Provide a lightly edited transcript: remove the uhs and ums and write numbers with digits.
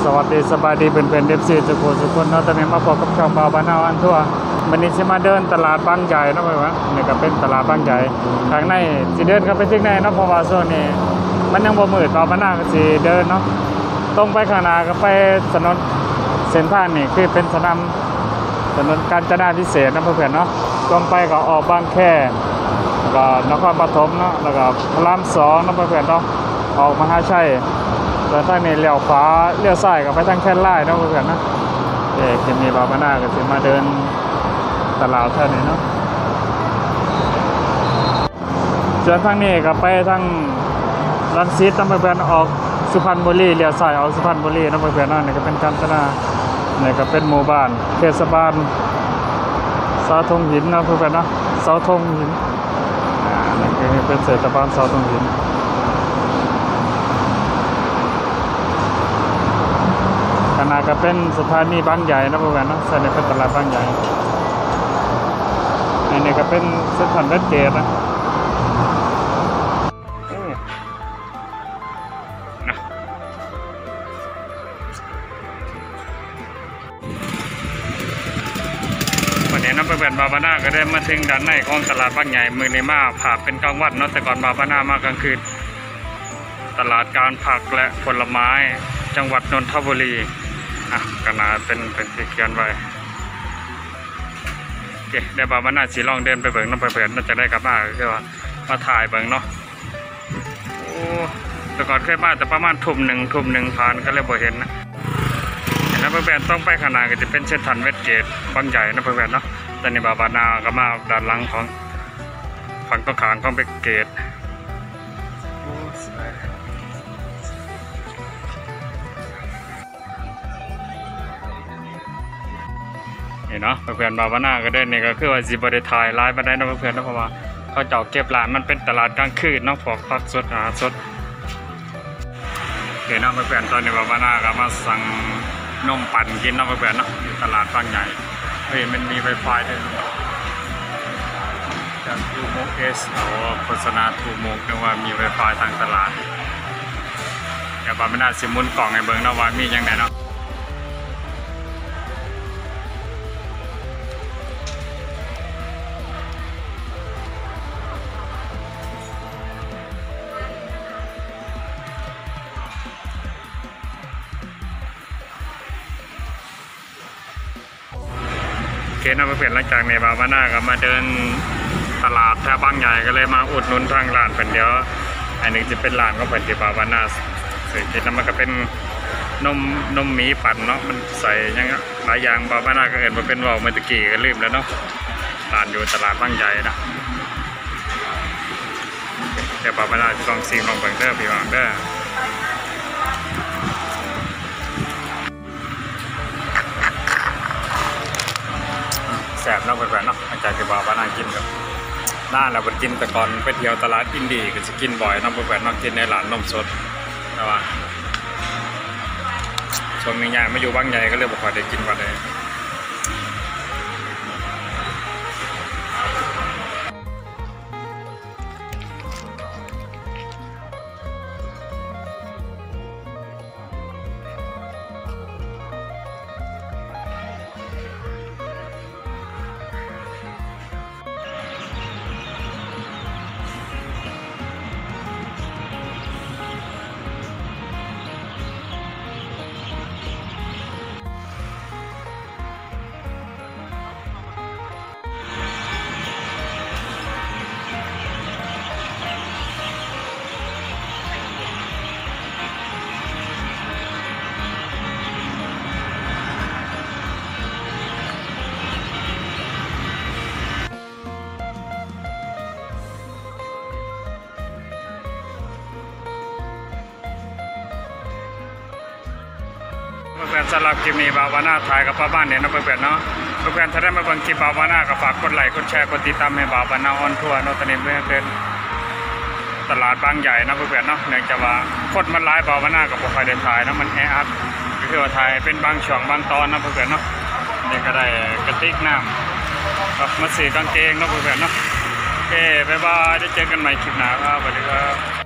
วัสดีสบายดีเป็นเอฟซีทุกคนเนาะตอนนี้มาพบกับช่องบาวบ้านนาอันทั่ววันนี้จะมาเดินตลาดบางใหญ่เนาะไปวะนี่ก็เป็นตลาดบางใหญ่ทางในสิเดินเข้าไปที่ในเนาะเพราะว่าโซนนี้มันยังบ่มืดบาวบ้านนาก็สิเดินเนาะตรงไปข้างหน้าก็ไปถนนเส้นทางนี่คือเป็นถนนกาญจนาพิเศษนะเพื่อนๆเนาะตรงไปก็ออกบางแคก็นครปฐมเนาะแล้วก็พระราม2นะเพื่อนๆเนาะออกมหาชัยแล้วทางนี้เลี้ยวขวาเลี้ยวซ้ายก็ไปทางแค่ไล่เนาะเพื่อนๆนะจะมีบาวบ้านนาก็สิมาเดินตลาดแถวนี้เนาะส่วนทางนี้ก็ไปทางรังสิตนะเพื่อนๆออกสุพรรณบุรีเลี้ยวซ้ายออกสุพรรณบุรีนะเพื่อนๆเนาะนี่ก็เป็นกาญจนานี่ก็เป็นหมู่บ้านเทศบาลเสาธงหินนะเพื่อนๆเนาะเสาธงหินนี่คือเป็นเทศบาลเสาธงหินขณะก็เป็นสถานีบางใหญ่นะเพื่อนๆเนาะใส่ในเป็นตลาดบางใหญ่อันนี้ก็เป็นเส้นทางเวสเกตนะวันนี้น้ำเพื่อนบาวบ้านนาก็ได้มาถึงด้านในของตลาดบางใหญ่มือในมาผ่าเป็นกลางวันเนาะแต่ก่อนบาวบ้านนามากลางคืนตลาดการผักและผลไม้จังหวัดนนทบุรีขนาดเป็นที่เขียนไว้โอเคได้บาวบ้านนาสีลองเดินไปเบิ่งน้ำเพื่อนน่าจะได้กลับมาคือว่ามาถ่ายเบิ่งเนาะโอ้แต่ก่อนเคยมาแต่ประมาณทุ่มหนึ่งผ่านก็เลยบ่เห็นนะนะเพื่อนต้องไปขนาดก็จะเป็นเส้นทางเวสเกตบางใหญ่นะเพื่อนเนาะตอนนี้บาวบ้านนาก็มาด้านหลังของฝั่งตรงข้ามของเวสเกตนี่เนาะเพื่อนบาวบ้านนาก็ได้นี่ก็คือว่าสิบได้ถ่ายไลฟ์มาได้นะเพื่อนนะเพราะว่าเขาเจาะเก็บร้านมันเป็นตลาดกลางคืนเนาะพวกผักสดอาหารสดเห็นนะเพื่อนตอนนี้บาวบ้านนาก็มาสั่งนมปั่นกินนะเพื่อนเนาะอยู่ตลาดบางใหญ่เฮ้ยมันมีไวไฟด้วยจากทูโมกเอสโฆษณาทูโมกเนี่ยว่ามีไวไฟทางตลาดเดี๋ยวบาวบ้านนาสิมุนกล่องให้เบิ่งนะว่ามียังไงเนาะโอเคนะเพื่อนหลังจากในบาวบ้านนาก็มาเดินตลาดแถวบางใหญ่ก็เลยมาอุดหนุนทางร้านเป็นเดียวอันนึงจะเป็นร้านก็เป็นที่บาวบ้านนาสื่อกินแล้วมันก็เป็นนมหมีปั่นเนาะมันใส่ยังหลายอย่างบาวบ้านนาก็เห็นว่าเป็นว่าวเมื่อกี้ก็ลืมแล้วเนาะร้านอยู่ตลาดบางใหญ่นะเดี๋ยวบาวบ้านนาจะลองซีลองเบิ่งเด้อพี่วางเด้อแซ่บเนาะเพื่อนๆเนาะหลังจากที่บาวบ้านนากินกับน่าเราไปกินแต่ก่อนไปเที่ยวตลาดอินดี้ก็จะกินบ่อยเนาะเพื่อนๆเนาะกินในร้านนมสดแต่ว่าช่วงนี้ยายมาอยู่บางใหญ่ก็เลยบอกว่าได้กินกว่าเลยเพื่อนๆสำหรับคลิปนี้บาวบ้านนาถ่ายกับป้าบ้านเนี่ยนะเพื่อนๆเนาะเพื่อนๆถ้าได้มาเบิ่งคลิปบาวบ้านนาก็ฝากกดไลค์กดแชร์กดติดตามให้บาวบ้านนาออนทัวร์เนาะตอนนี้เพื่อนเดินตลาดบางใหญ่นะเพื่อนๆเนาะเนื่องจากว่าคนมันหลายบาวบ้านนาก็บ่ค่อยได้ถ่ายนะมันแออัดก็คือว่าถ่ายเป็นบางช่วงบางตอนนะเพื่อนๆเนาะนี่ก็ได้กระติกน้ำกับมาสีกางเกงนะเพื่อนๆเนาะโอเคบ๊ายบายได้เจอกันใหม่คลิปหน้าครับสวัสดีครับ